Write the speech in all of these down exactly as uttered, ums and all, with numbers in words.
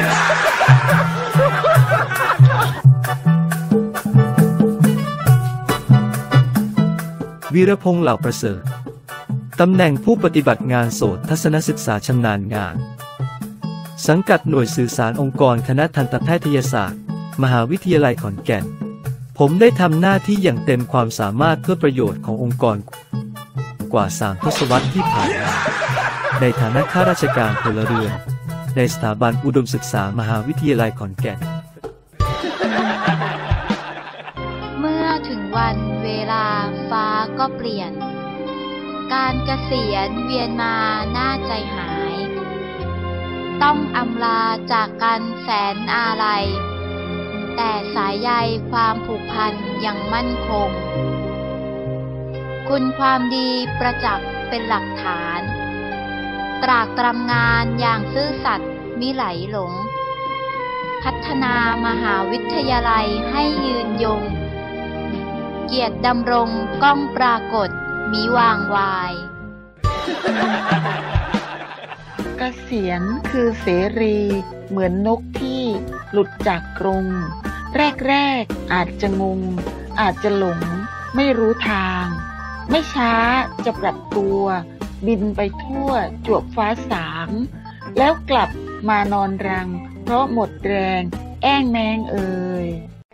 วีรพงษ์เหล่าประเสริฐตำแหน่งผู้ปฏิบัติงานโสตทัศนศึกษาชำนาญงานสังกัดหน่วยสื่อสารองค์กรคณะทันตแพทยศาสตร์มหาวิทยาลัยขอนแก่นผมได้ทำหน้าที่อย่างเต็มความสามารถเพื่อประโยชน์ขององค์กรกว่าสามทศวรรษที่ผ่านมาในฐานะข้าราชการพลเรือนในสถาบันอุดมศึกษามหาวิทยาลัยขอนแก่นเมื่อถึงวันเวลาฟ้าก็เปลี่ยนการเกษียณเวียนมาหน้าใจหายต้องอำลาจากกันแสนอาลัยแต่สายใยความผูกพันยังมั่นคงคุณความดีประจักษ์เป็นหลักฐานตรากตรำงานอย่างซื่อสัตย์มิไหลหลงพัฒนามหาวิทยาลัยให้ยืนยงเกียรติดำรงก้องปรากฏมิวางวายเกษียณคือเสรีเหมือนนกที่หลุดจากกรงแรกๆอาจจะงงอาจจะหลงไม่รู้ทางไม่ช้าจะปรับตัวบินไปทั่วจวบฟ้าสางแล้วกลับมานอนรังเพราะหมดแรงแอ้งแมงเอ่ย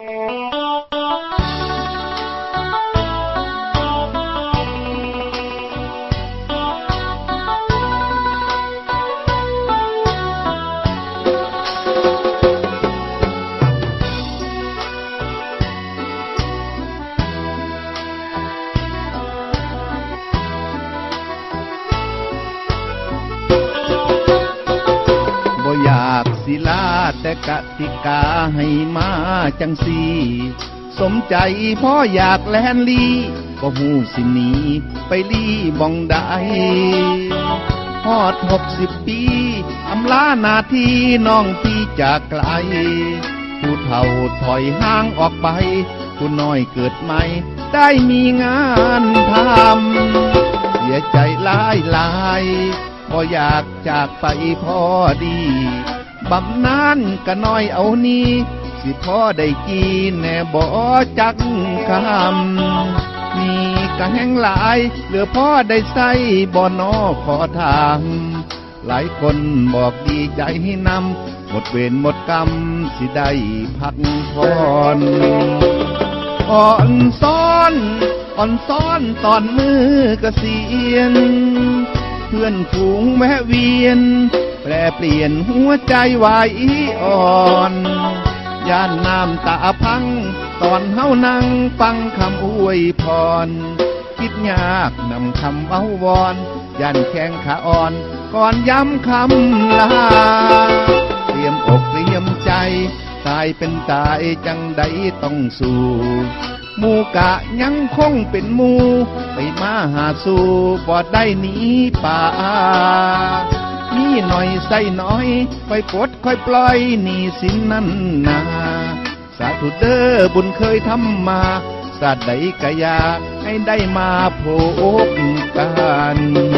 อยากศิลาแต่กติกาให้มาจังสีสมใจพ่ออยากแลนลีก็หูสิหนีไปลีบ่องได้ฮอดหกสิบปีอำลาหน้าที่น้องพี่จากไกลผู้เฒ่าถอยห่างออกไปผู้น้อยเกิดใหม่ได้มีงานทำเสียใจหลายหลายบ่อยากจากไปพ่อดีบำนานก็น้อยเอานี้สิพ่อได้กินแน่บ่จักคำมีก็แห้งหลายเหลือพ่อได้ใส่บ่นอขอทางหลายคนบอกดีใจให้นำหมดเวรหมดกรรมสิได้พักผ่อนอ่อนซ้อนอ่อนซ้อนตอนมือเกษียณเพื่อนฝูงแวะเวียนแปรเปลี่ยนหัวใจไหวอ่อนย่านน้ำตาพังตอนเฮานั่งฟังคำอวยพรคิดยากนำคำเว้าวอนย่านแข้งขาอ่อนก่อนย้ำคำลาเตรียมอกเตรียมใจตายเป็นตายจังใดต้องสู้หมู่กะยังคงเป็นหมู่ไปมาหาสู่บ่ได้หนีป่ามีหน่อยใส่น้อยค่อยปลดค่อยปล่อยหนี้สินนั้นนาสาธุเด้อบุญเคยทำมาสาดใดกะยาให้ได้มาพบกัน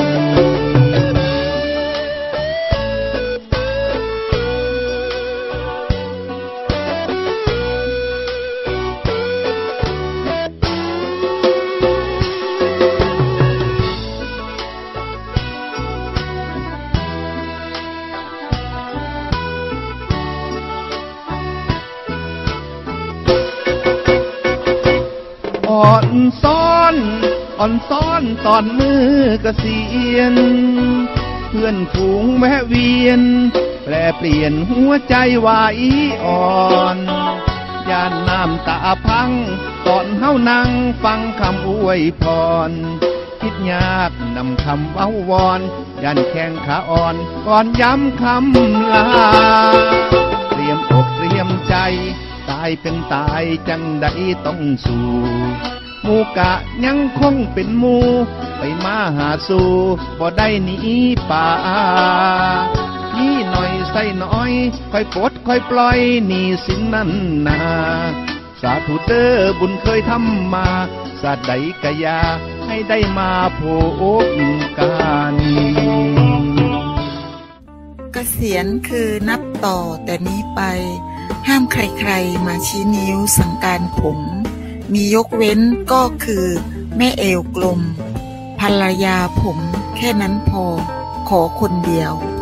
อ่อนซ้อนอ่อนซ้อนตอนมือเกษียณเพื่อนฝูงแวะเวียนแปรเปลี่ยนหัวใจไหวอ่อนย่านน้ำตาพังตอนเฮานั่งฟังคำอวยพรคิดยากนำคำเว้าวอนย่านแข้งขาอ่อนก่อนย้ำคำลาเตรียมอกเตรียมใจตายเป็นตายจังใดต้องสู้หมู่กะยังคงเป็นหมู่ไปมาหาสู่บ่ได้หนีป่านี่หน่อยใส่น้อยค่อยปลดค่อยปล่อยหนี้สินนั้นนาสาธุเด้อบุญเคยทำมาสาดใดกะยาให้ได้มาพบกันเกษียณคือนับต่อแต่นี้ไปห้ามใครๆมาชี้นิ้วสั่งการผมมียกเว้นก็คือแม่เอวกลมภรรยาผมแค่นั้นพอขอคนเดียว